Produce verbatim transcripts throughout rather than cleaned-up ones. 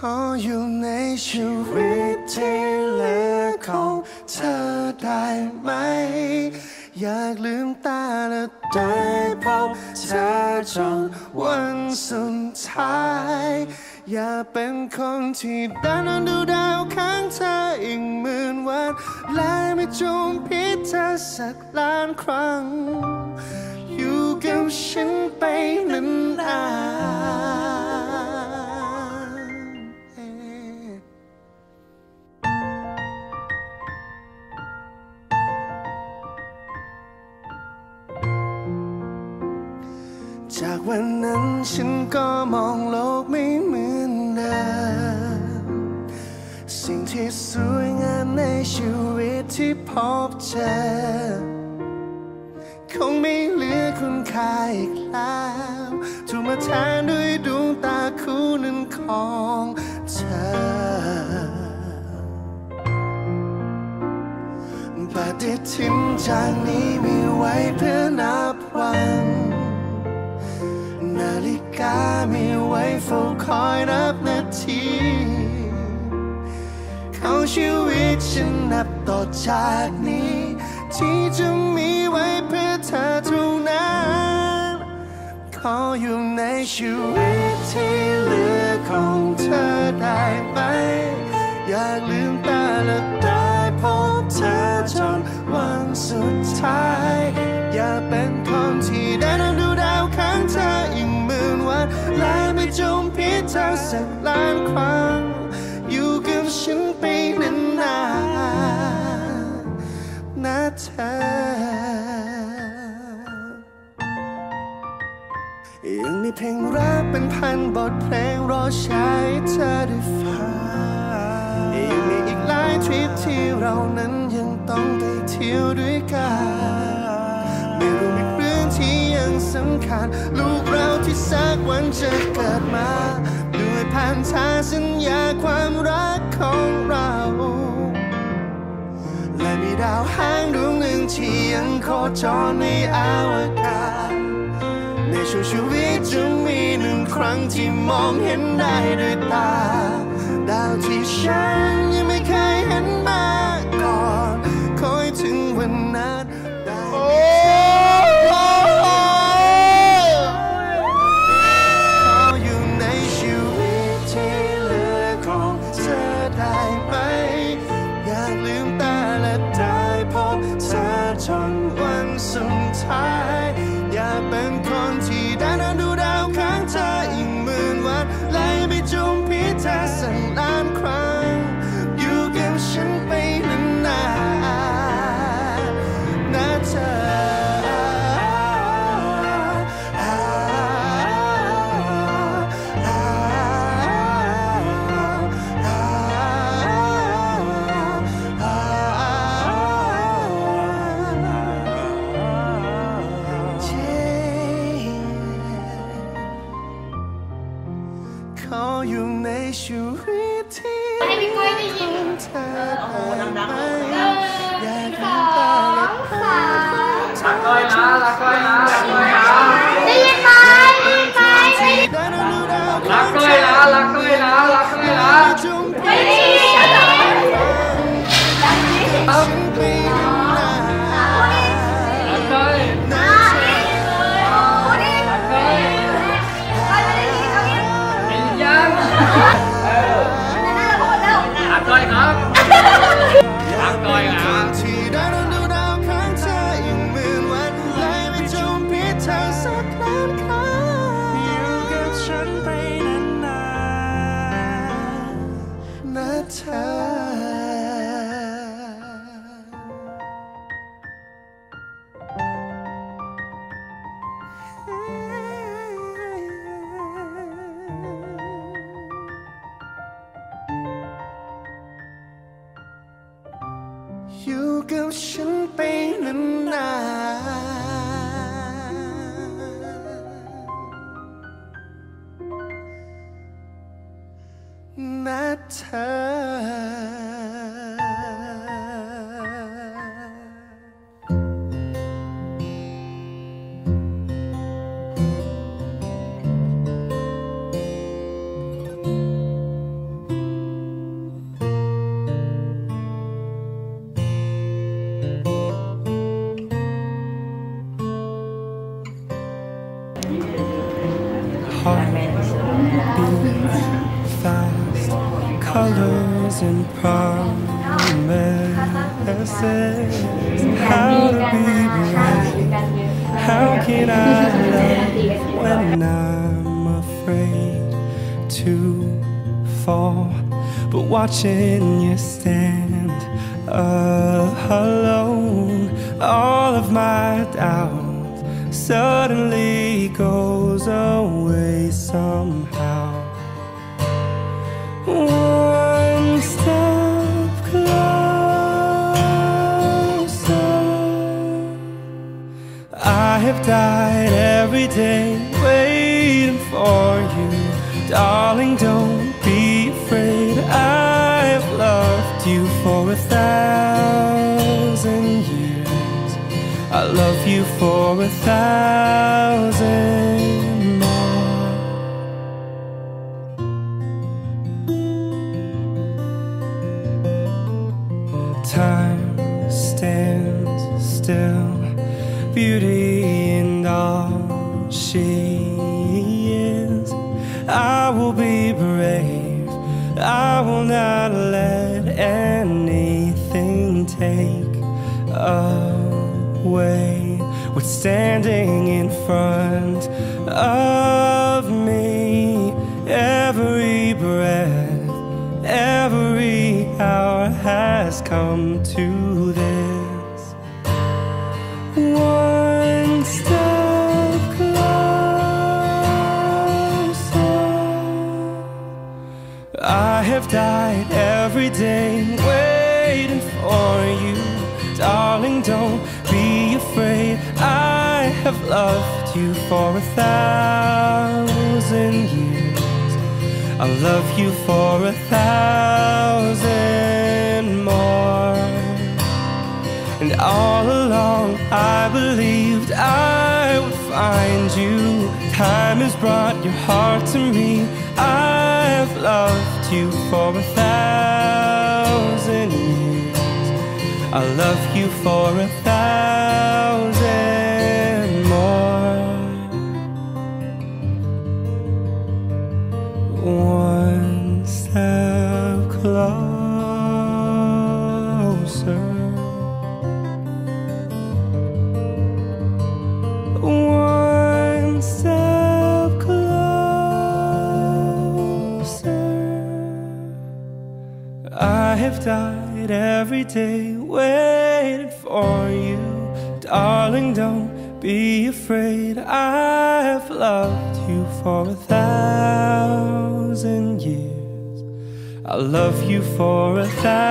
ออยู่ในชีวิตที่เหลือของเธอได้ไหมอยากลืมตาและได้พบเธอจนวันสุดท้ายอย่าเป็นคนที่ดันดูดาวข้างเธออีกหมื่นวันและไม่จมพิษเธอสักล้านครั้งอยู่กับฉันไปนานๆจากวันนั้นฉันก็มองโลกไม่เหมือนเดิมสิ่งที่สวยงามในชีวิตที่พบเจอคงไม่เหลือคุณค่าอีกแล้วถูกมาแทนด้วยดวงตาคู่หนึ่งของเธอปฏิทินจากนี้มีไว้เพื่อนับวันนาฬิกามีไว้เฝ้าคอยนับนาทีเขาชีวิตฉันนับต่อจากนี้ที่จะมีไว้เพื่อเธอเท่านั้นขออยู่ในชีวิตที่เหลือของเธอได้ไหมอยากลืมตาและได้พบเธอจนวันสุดท้ายอย่าเป็นคนที่ได้นั่งดูดาวข้างเธออีกหมื่นวันและไม่จมพิษเธอสักล้านครั้งอยู่กับฉันไปนานๆนะเธอยังมีเพลงรักเป็นพันบทเพลงรอใช้เธอได้ฟังยังมีอีกหลายทริปที่เรานั้นยังต้องไปเที่ยวด้วยกันไม่รู้มีเรื่องที่ยังสำคัญลูกเราที่สักวันจะเกิดมาด้วยพันธสัญญาความรักของเราและมีดาวหางดวงหนึ่งที่ยังโคจรในอวกาศในช่วงชีวิตจะมีหนึ่งครั้งที่มองเห็นได้ด้วยตาดาวที่ฉันยังไม่เคยเห็นมาก่อนคอยถึงวันนั้นได้ขออยู่ในชีวิตที่เหลือของเธอได้ไหมอยากลืมตาและได้พบเธอจนวันสุดท้ายอย่าเป็นคนที่ได้นั่งดูดาวข้างเธออีกหมื่นวันไล่ไปจมพิษเธอสักล้านครั้งอยู่กับฉันไปนานๆนะเธอขออยู่ในชีวิตที่ให้พี่ก้อยได้ยินเธอได้ไหมอยากลืมตาและได้พบเธอรักก้อยนะรักก้อยนะรักก้อยนะได้ยินไหมได้ยินไหมรักก้อยนะรักก้อยนะรักก้อยนะได้ยินรักก้อยครับรักก้อยนะที่ได้นั่งดูดาวข้างเธออีกหมื่นวันไล่ไปจมพิษเธอสักล้านครั้งอยู่กับฉันไปนานๆนะเธออยู่กับฉันไปนานๆนะเธอ fast colors and promises. How to be brave? How can I love when I'm afraid to fall? But watching you stand alone, all of my doubt suddenly goes away somehow. One step closer. I have died every day waiting for you. Darling, don't be afraid. I have loved you for a thousand years. I love you for a thousand more. Time stands still, beauty in all she is. I will be brave, I will not let anything take away what's standing in front of me. Every breath, every hour has come to this. One step closer. I have died every day waiting for you. Darling, don't be afraid. I have loved you for a thousand years. I'll love you for a thousand more. And all along I believed I would find you. Time has brought your heart to me. I've loved you for a thousand years. I'll love you for a thousand more. One step closer. One step closer. I have died every day waiting for you. Darling, don't be afraid. I've loved you for a thousand years. I'll love you for a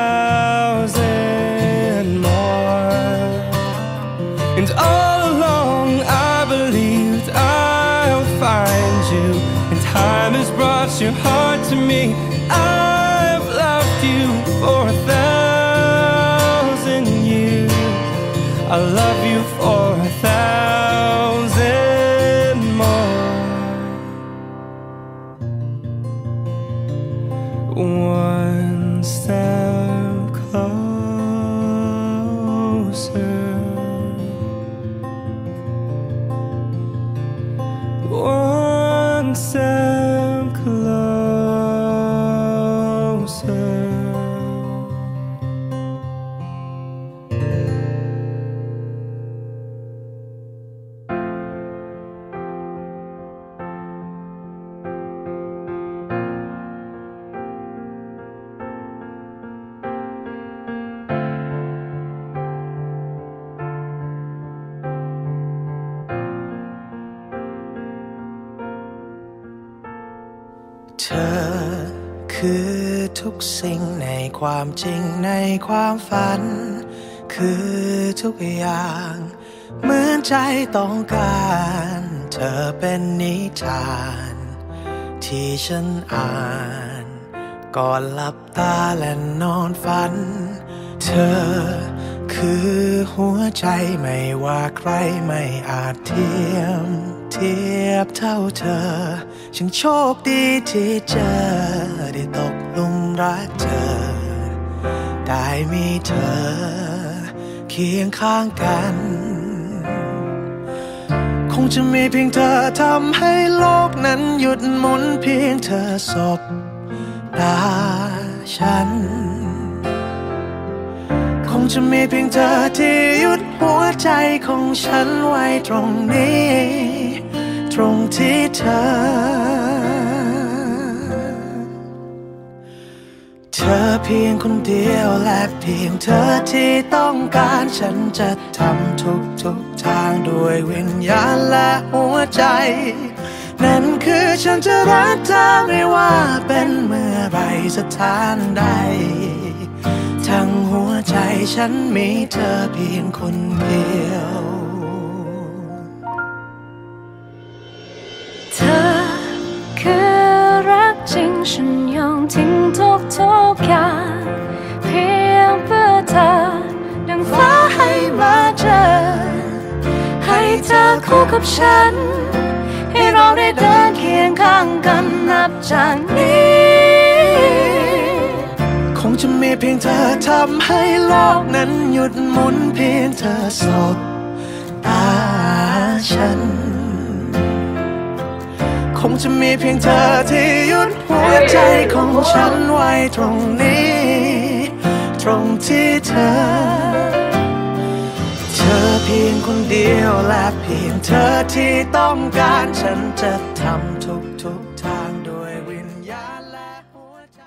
thousand more. And all along I believed I'll find you. And time has brought your heart to me. I've loved you for a thousand years. I love you for a thousand more. One step closer. One step closer. เธอคือทุกสิ่งในความจริงในความฝันคือทุกอย่างเหมือนใจต้องการเธอเป็นนิทานที่ฉันอ่านก่อนหลับตาและนอนฝันเธอคือหัวใจไม่ว่าใครไม่อาจเทียมเทียบเท่าเธอฉันโชคดีที่เจอได้ตกหลุมรักเธอได้มีเธอเคียงข้างกันคงจะมีเพียงเธอทำให้โลกนั้นหยุดหมุนเพียงเธอสบตาฉันคงจะมีเพียงเธอที่หยุดหัวใจของฉันไว้ตรงนี้ตรงที่เธอเธอเพียงคนเดียวและเพียงเธอที่ต้องการฉันจะทำทุกทุกทางด้วยวิญญาณและหัวใจนั่นคือฉันจะรักเธอไม่ว่าเป็นเมื่อไรสถานใดทั้งหัวใจฉันมีเธอเพียงคนเดียวเธอคือรักจริงฉันยอมทิ้งทุกทุกอย่างเพียงเพื่อเธอดังฟ้าให้มาเจอให้เธอคู่กับฉันให้เราได้เดินเคียงข้างกันนับจากนี้คงจะมีเพียงเธอทำให้โลกนั้นหยุดหมุนเพียงเธอสบตาฉันคงจะมีเพียงเธอที่หยุดหัวใจของฉันไว้ตรงนี้ตรงที่เธอเธอเพียงคนเดียวและเพียงเธอที่ต้องการฉันจะทำทุกทุกทางด้วยวิญญาณและหัวใจ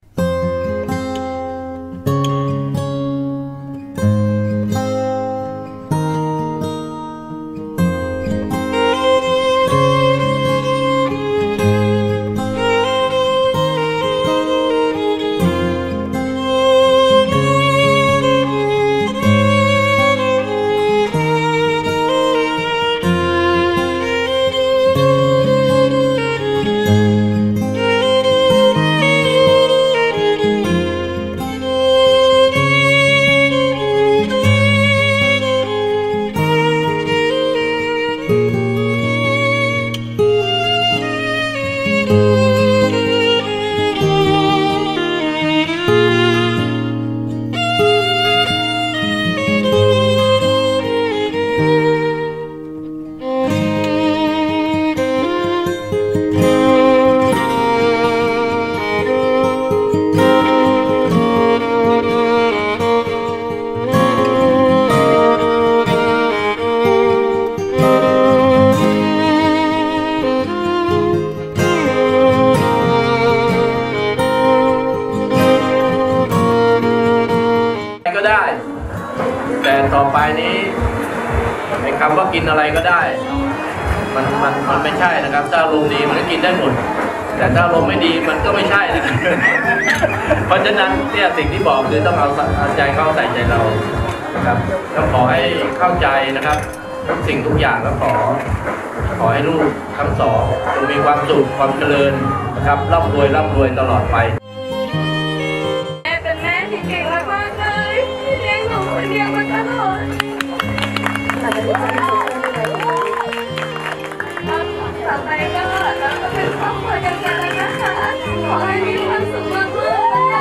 แต่ต่อไปนี้ไอ้คำว่ากินอะไรก็ได้มันมันมันไม่ใช่นะครับถ้าอารมณ์ดีมันก็กินได้หมดแต่ถ้าอารมณ์ไม่ดีมันก็ไม่ใช่นะครับเพราะฉะนั้นเนี่ยสิ่งที่บอกคือต้องเอาใจเข้าใส่ใจเรานะครับต้องขอให้เข้าใจนะครับทุกสิ่งทุกอย่างแล้วขอขอให้ลูกทั้งสองจงมีความสุขความเจริญนะครับร่ำรวยร่ำรวยตลอดไปเป็นแม่ที่เก่งมากๆเลยเลี้ยงหนูคนเดียวมาตลอดต่อไปก็เราก็เป็นครอบครัวเดียวกันแล้วนะคะขอให้มีความสุขมากๆนะคะ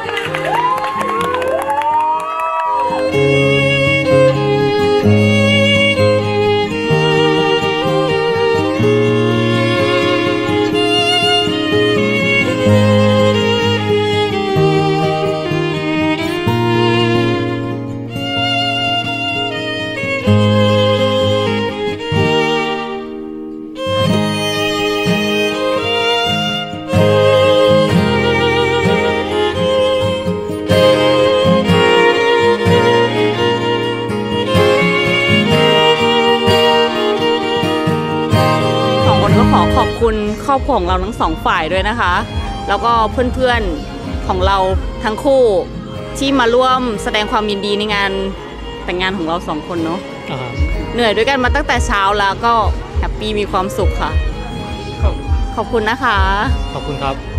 ขอขอบคุณครอบครัวของเราทั้งสองฝ่ายด้วยนะคะแล้วก็เพื่อนๆของเราทั้งคู่ที่มาร่วมแสดงความยินดีในงานแต่งงานของเราสองคนเนาะเหนื่อยด้วยกันมาตั้งแต่เช้าแล้วก็แฮปปี้มีความสุขค่ะขอบคุณนะคะขอบคุณครับ